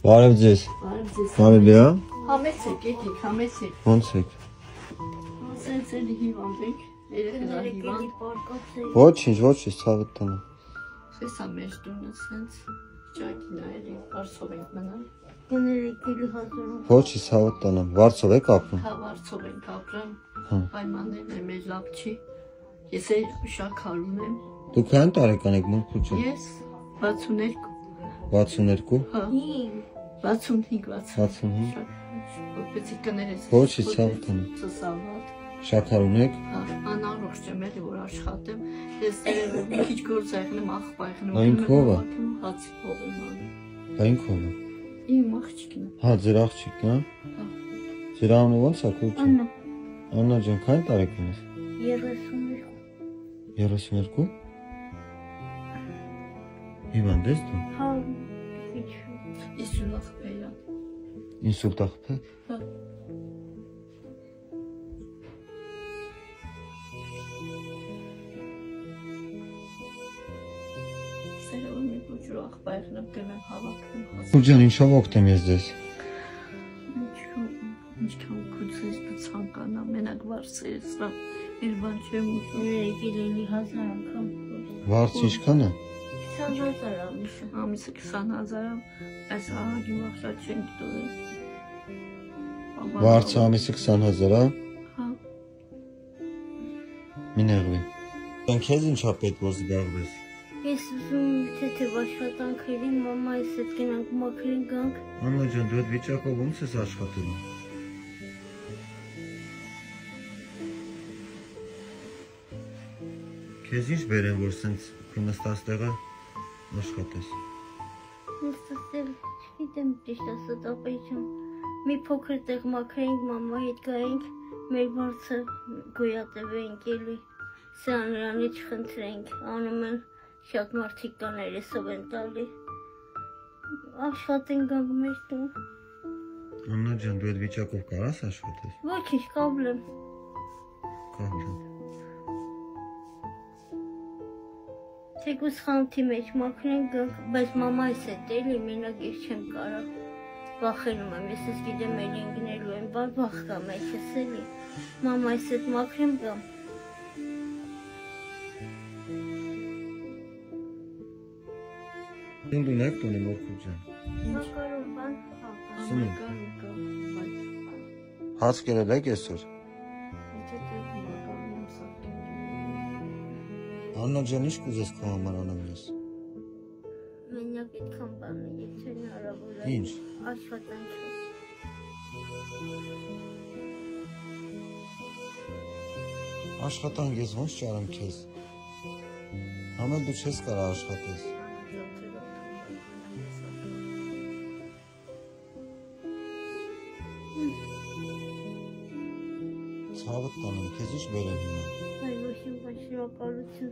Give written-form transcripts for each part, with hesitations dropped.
Բարև ձեզ։ Բարև լիա։ Համեցեք, եկեք, համեցեք։ Ոնց եք։ Սենց էլ հիվանդ եք, երեխեքա հիվանդ։ Ոչինչ, ցավդ տանը։ Սա մեր տունը սենց ճակին ա էլի, վարձով ենք մնալ։ Ոչինչ, ցավդ տանը։ Վարձով եք ապրում։ Հա, վարձով ենք ապրում։ Պայմաններն էլ մեզ լավ չի։ Ես էլ շաքարում եմ։ Դուք այն տարեկան եք մոնք փուչը։ Ես 62։ 62։ Հա։ 65, 65։ Որպեսի կներես։ Ոչինչ, ցավդ տանը։ Ծսավատ։ Շաքար ունեք։ Հա, անառողջ եմ էլի, որ աշխատեմ։ Ես մի քիչ գործ այգնեմ, աղբայգնեմ։ Այն քով է։ Հացի փող եմ անում։ Այն քով է։ Իմ աղջիկն է։ Հա, ձեր աղջիկն է։ Հա։ Ձեր անունը ո՞նց է քուրջը։ Աննա։ Աննա ջան, քանի տարեկան եք։ 32։ 32։ Հիվանդ ես դու։ Հա։ Իսուլախ բեյա։ Ինսուլտ աղբե։ Հա։ Սերովի փոքր աղբայրն եմ հավաքում։ Քուրջան, ինչով օգտեմ ես ձեզ։ Ինչքան քուցես դու ցանկանա, մենակ վարձես, իր բան չեմ ուզում։ Եկել էլի 1000 անգամ։ Վարձ ինչքան է։ 20000 ամիսը։ Ամիսը 20000-ը, այս ահագի վախշատ չենք տվել։ Վարձը ամիսը 20000 է։ Հա։ Մի նեղվի։ Քեզ ինչա պետք որ զբաղվես։ Ես ուզում եմ թե աշխատանքերի մամայիս հետ գնանք մաքրին գանք։ Աննա ջան, դու այդ վիճակով ո՞նց ես աշխատելու։ Քեզ ինչ բերեն որ սենց քո նստած տեղը աշխատես։ Նստել չգիտեմ ճիշտ ասած ապեջան։ Մի փոքր տեղ մաքրենք մամայի հետ գայինք, մեր վարձը գոյատևենք էլի։ Սրանից չխնդրենք, անում են շատ մարդիկ կան երեսով են տալի։ Աշխատենք գանք մեր տուն։ Աննա ջան, դու այդ վիճակով կարաս աշխատես։ Ոչինչ, կապլեմ։ Կապլեմ։ Թեկուզ խանութի մեջ մաքրենք գանք, բայց մամայիս հետ էլի մենակ ես չեմ կարող։ Վախենում եմ, ես ես գիտեմ էլի ընկնելու եմ, բար վախ կա մեջս էլի։ Մամայիս հետ մաքրեմ գամ։ Ինչ ունեք տունի մորքուր ջան։ Մակարոն բան, Սնունդ։ Հաց կերել եք այսօր։ Աննա ջան, ինչ կուզես քո համար անեմ ես։ Մենակ այդքան բան է, եթե հնարավոր է։ Ինչ։ Աշխատանքը։ Աշխատանք ես ոնց ճարեմ քեզ։ Համել դու չես կարող աշխատես։ Ցավդ տանեմ, քեզ ինչ բերեմ հիմա։ Այ ոչինչ, բայց շնորհակալություն։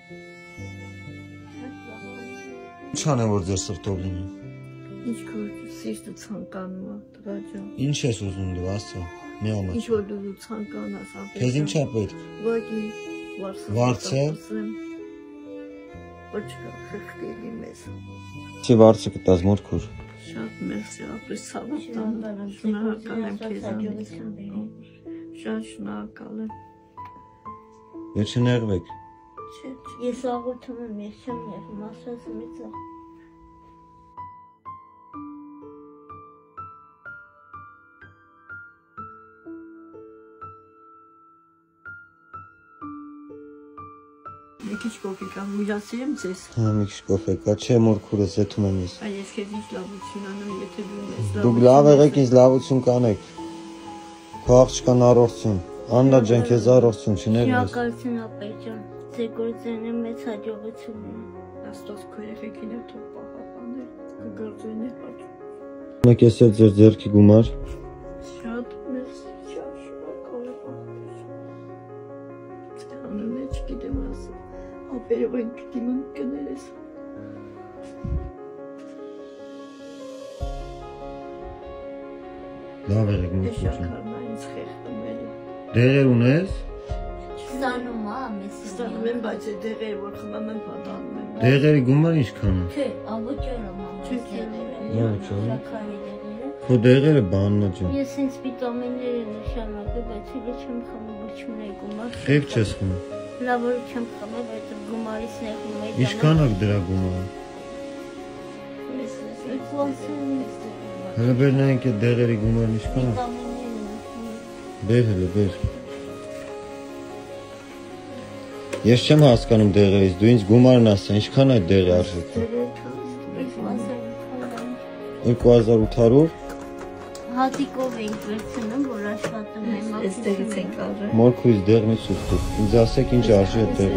Ինչ անեմ որ ձեր սրտով լինի։ Ինչ գործ սիրտը ցանկանում է, տղա ջան։ Ինչ ես ուզում դու, ասա։ Մի ամաց։ Ինչ որ դու ցանկանաս ապրես։ Քեզ ինչ է պետք։ Ոքի Վարձը։ Ոչ խղճելի մեզ։ Չի վարձը կտաս մորքուր։ Շատ մերսի ապրես ցավտան։ Շնորհակալ եմ քեզանից։ Շատ շնորհակալ եմ։ Ես չներվեք։ Ես աղոթում եմ, ես չեմ ներում, ասած մեծ է։ Մի քիչ կոֆե կա, հույրացրեմ ձեզ։ Հա, մի քիչ կոֆե կա, չէ մորքուրս եթում եմ ես։ Այ ես քեզ ինչ լավություն անեմ, եթե դու ես Դուք լավ եղեք, ինձ լավություն կանեք։ Քո աղջկան առողջություն։ Աննա ջան, քեզ առողջություն, չներվես։ Շնորհակալություն ապեջան, ձեր գործերն մեծ հաջողություն ունի։ Աստված քո երեխեքին է թող պահպանել, կգործենի հաճ։ Մեկ ես էլ ձեր ձեռքի գումար։ Շատ մերսի, շատ շնորհակալ եմ։ Անունը չգիտեմ ասել, ապերով են պիտի ման կներես։ Լավ եղեք մորքուր ջան։ Շաքարն այնց խեղդում էլի։ Դեղեր ունես։ Ստանում է, ամեսին։ Ստանում եմ, բայց է դեղեր, որ խմեմ եմ պատանում եմ Դեղերի գումար ինչքան է։ Չէ, ամոջերը մամա։ Ամոջերը։ Շաքարի դեղերը։ Քո դեղերը բաննա ջան։ Ես ինձ վիտամիններ եմ նշանակել, բայց իլի չեմ խմում ոչ մի գումար։ Եք չես խմում։ Լավ որ չեմ խմել, բայց գումարից նեղում եմ։ Ինչքան է դրա գումարը։ Հələ բերնայինք այդ դեղերի գումարն ինչքան է։ Բեր հələ բեր։ Ես չեմ հասկանում դեղերից, դու ինձ գումարն ասա, ինչքան է դեղի արժեքը։ 2800։ Հատիկով ենք վերցնում, որ աշխատում եմ։ Էստեղից ենք արել։ Մորքույց դեղնից ուստուք։ Ինձ ասեք ինչ արժի է դեղը։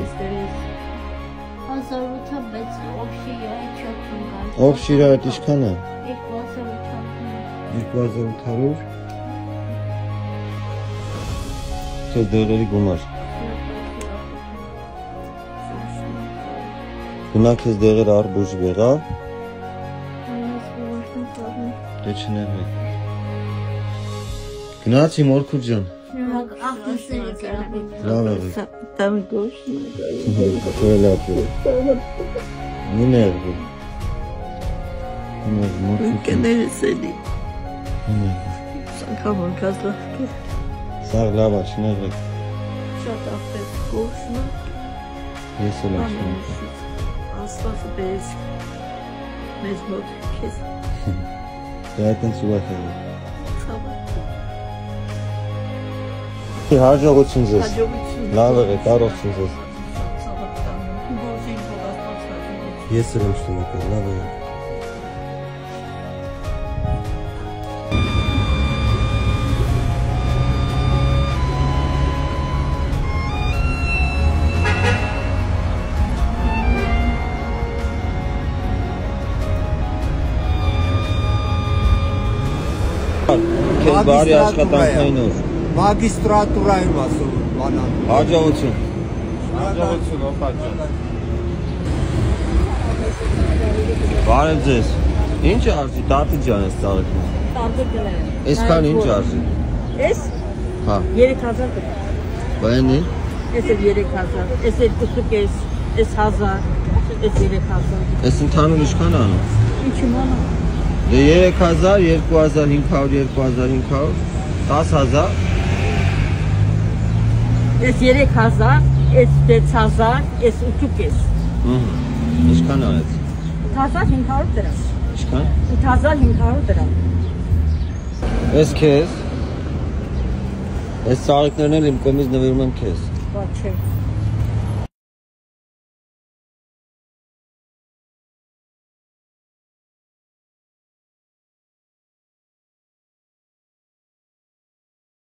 1800, բայց օբշիրա է 4 կար։ Օբշիրա այդ ինչքան է։ 2800։ 2800։ Քո դեղերի գումար։ Գնա քեզ դեղերը արբուժ եղավ։ Դե չներվի։ Գնացի մորքուց ջան։ Ախտասերը կերապի։ Լավ եղեք։ Там душно. Քոլապը։ Մի ներվի։ Մորքուց։ Կներեսելի։ Մի Սանկամon կազլախկի։ Սաղ լավ է, չներվի։ Շատ ախտես գոշնը։ Ես էլ եմ շնորհ։ Աստվածը բերես մեզ մոտ քեզ։ Դե այդպես ուրախ եմ։ Ցավը։ Հաջողություն ձեզ։ Հաջողություն։ Լավ եղեք, առողջություն ձեզ։ Ցավը տանը։ Բոզին փոխաստացած։ Ես էլ եմ շնորհակալ, լավ եղեք։ Քեզ բարի աշխատանքային օր։ Մագիստրատուրա եմ ասում, բանան։ Հաջողություն։ Հաջողություն, օխաճան։ Բարև ձեզ։ Ինչ արժի տատի ջան այս ծաղիկը։ Տանտիկը։ Այսքան ինչ արժի։ Էս Հա, 3000 դրամ։ բանի։ Էս էլ 3000, էս էլ կուսուկես, էս 1000, էս 3000։ Այս ընդհանուր ինչքան է անում։ Ինչ իմանա։ Դե 3000, 2500, 2500, 10000։ Էս 3000, էս 6000, էս 800։ Ինչքան արեց։ 8500 դրամ։ Ինչքան։ 8500 դրամ։ Այս քեզ։ Այս ծաղիկներն էլ իմ կողմից նվիրում եմ քեզ։ Բաչե։